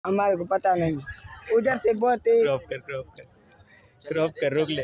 हमारे को पता नहीं, उधर से बहुत क्रॉप कर रोक ले।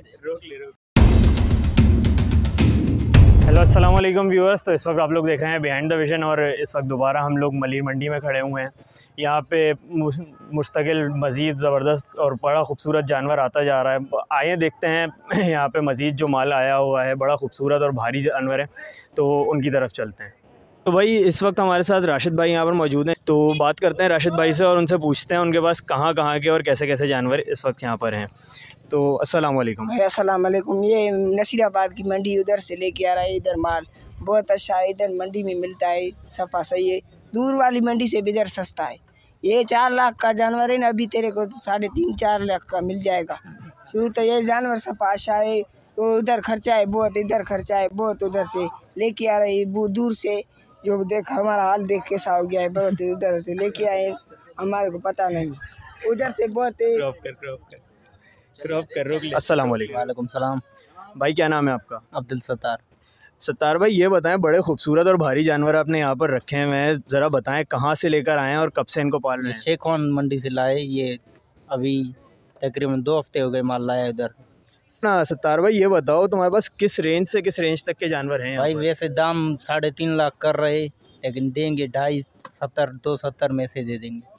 हेलो अस्सलाम वालेकुम व्यूअर्स। तो इस वक्त आप लोग देख रहे हैं बिहाइंड द विजन और इस वक्त दोबारा हम लोग मलिर मंडी में खड़े हुए हैं। यहाँ पे मुस्तकिल मज़ीद ज़बरदस्त और बड़ा ख़ूबसूरत जानवर आता जा रहा है। आइए देखते हैं यहाँ पे मज़ीद जो माल आया हुआ है, बड़ा ख़ूबसूरत और भारी जानवर है, तो उनकी तरफ चलते हैं। तो भाई इस वक्त हमारे साथ राशिद भाई यहाँ पर मौजूद हैं, तो बात करते हैं राशिद भाई से और उनसे पूछते हैं उनके पास कहाँ कहाँ के और कैसे कैसे जानवर इस वक्त यहाँ पर हैं। तो अस्सलाम वालेकुम भाई। अस्सलाम वालेकुम। ये नसीराबाद की मंडी उधर से लेके आ रहा है, इधर माल बहुत अच्छा है, इधर मंडी में मिलता है, सफ़ा सही है। दूर वाली मंडी से भी इधर सस्ता है। ये 4 लाख का जानवर है ना, अभी तेरे को 3.5-4 लाख का मिल जाएगा। क्यों तो ये जानवर सफ़ा अच्छा है, तो उधर खर्चा है बहुत, इधर खर्चा है बहुत, उधर से लेके आ रहे वो दूर से। जो देख हमारा हाल देख कैसा हो गया है, बहुत उधर से लेके आए, हमारे को पता नहीं, उधर से बहुत क्रॉप कर रोक ले। अस्सलाम वालेकुम। वालेकुम सलाम। भाई क्या नाम है आपका? अब्दुल सत्तार। सत्तार भाई ये बताएं, बड़े खूबसूरत और भारी जानवर आपने यहाँ पर रखे हुए हैं, ज़रा बताएं कहाँ से लेकर आए हैं और कब से इनको पाल रहे हैं? शेखवान मंडी से लाए, ये अभी तकरीबन 2 हफ्ते हो गए माल लाया उधर। ना सत्तार भाई ये बताओ, तुम्हारे पास किस रेंज से किस रेंज तक के जानवर हैं? भाई वैसे दाम 3.5 लाख कर रहे, लेकिन देंगे 2.5, 270 में से दे देंगे।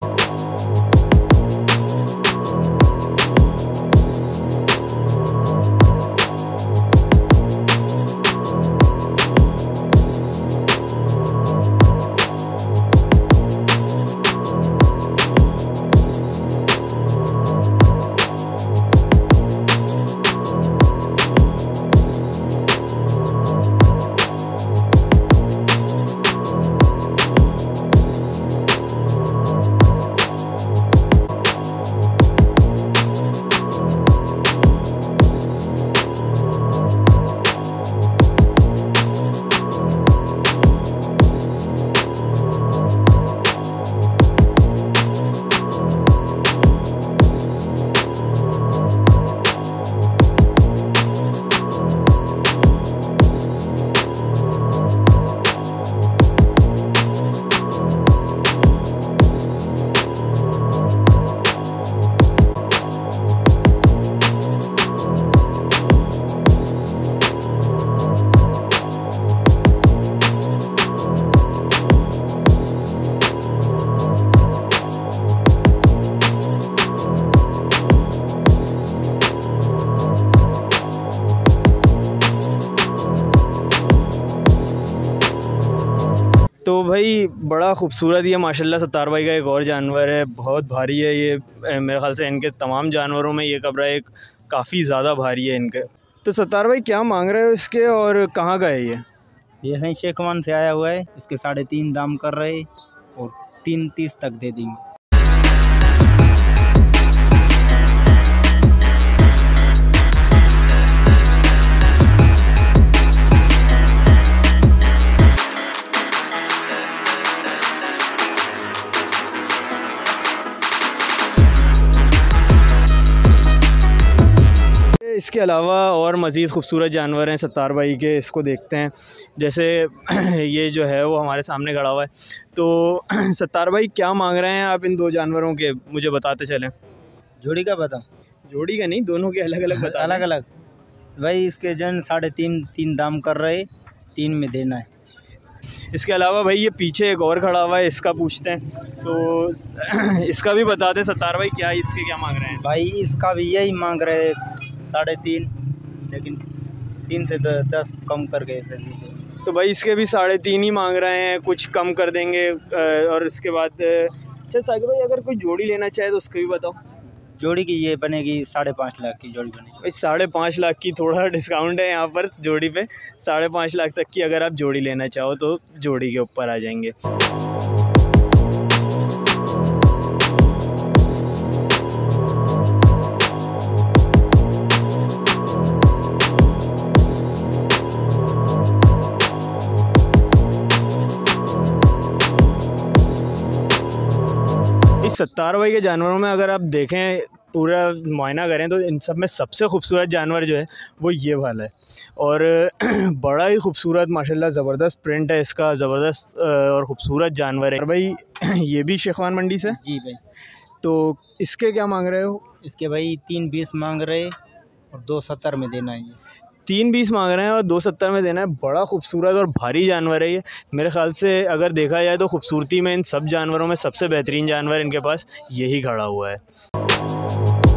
तो भाई बड़ा खूबसूरत ये माशाल्लाह सत्तार भाई का एक और जानवर है, बहुत भारी है ये। मेरे ख्याल से इनके तमाम जानवरों में ये कबरा एक काफ़ी ज़्यादा भारी है इनके। तो सत्तार भाई क्या मांग रहे हो इसके और कहाँ का है ये? सही शेखवान से आया हुआ है, इसके 3.5 दाम कर रहे और 3.30 तक दे देंगे। इसके अलावा और मज़ीद खूबसूरत जानवर हैं सत्तार भाई के, इसको देखते हैं। जैसे ये जो है वो हमारे सामने खड़ा हुआ है। तो सत्तार भाई क्या मांग रहे हैं आप इन 2 जानवरों के, मुझे बताते चलें। जोड़ी का बता? जोड़ी का नहीं, दोनों के अलग अलग बता। अलग अलग भाई, इसके 3.5 दाम कर रहे, 3 में देना है। इसके अलावा भाई ये पीछे एक और खड़ा हुआ है, इसका पूछते हैं, तो इसका भी बता दें सत्तार भाई, क्या इसके क्या मांग रहे हैं? भाई इसका भी यही मांग रहे 3.5, लेकिन 3 से 10 कम करके। तो भाई इसके भी 3.5 ही मांग रहे हैं, कुछ कम कर देंगे। और इसके बाद अच्छा साकिब भाई, अगर कोई जोड़ी लेना चाहे तो उसका भी बताओ। जोड़ी की ये बनेगी 5.5 लाख की जोड़ी बनेगी। भाई 5.5 लाख की थोड़ा डिस्काउंट है यहाँ पर जोड़ी पे। 5.5 लाख तक की अगर आप जोड़ी लेना चाहो तो जोड़ी के ऊपर आ जाएंगे। सत्तार भाई के जानवरों में अगर आप देखें पूरा मुआयना करें तो इन सब में सबसे खूबसूरत जानवर जो है वो ये वाला है। और बड़ा ही खूबसूरत माशाल्लाह ज़बरदस्त प्रिंट है इसका, ज़बरदस्त और ख़ूबसूरत जानवर है। और भाई ये भी शेखवान मंडी से? जी भाई। तो इसके क्या मांग रहे हो? इसके भाई 320 मांग रहे और 270 में देना है। ये 320 मांग रहे हैं और 270 में देना है। बड़ा खूबसूरत और भारी जानवर है ये। मेरे ख़्याल से अगर देखा जाए तो खूबसूरती में इन सब जानवरों में सबसे बेहतरीन जानवर इनके पास यही खड़ा हुआ है।